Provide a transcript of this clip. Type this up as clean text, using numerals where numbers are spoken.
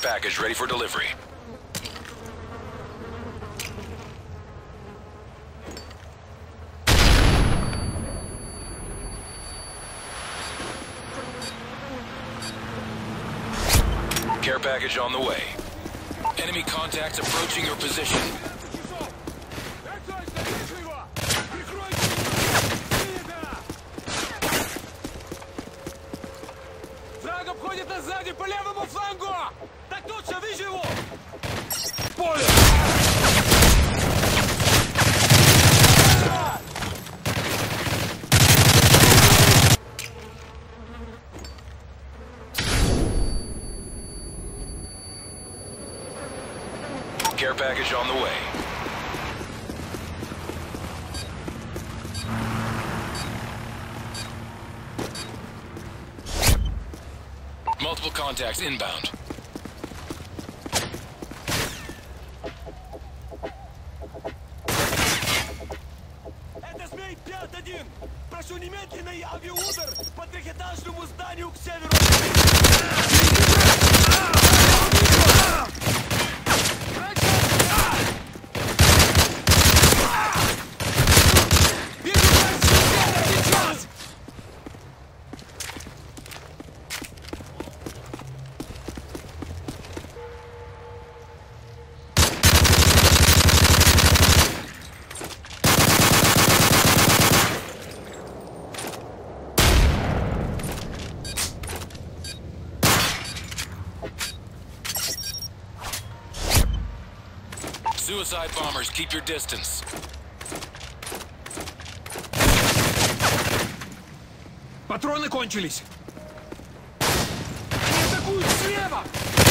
package ready for delivery. Care package on the way. Enemy contacts approaching your position. Враг обходит нас сзади по левому флангу! Так точно, вижу его! Поле! Care package on the way. Multiple contacts inbound. Это Змей 5-1! Прошу немедленный авиаудар по трехэтажному зданию к северу! Suicide bombers, keep your distance. Патроны кончились! Они атакуют слева!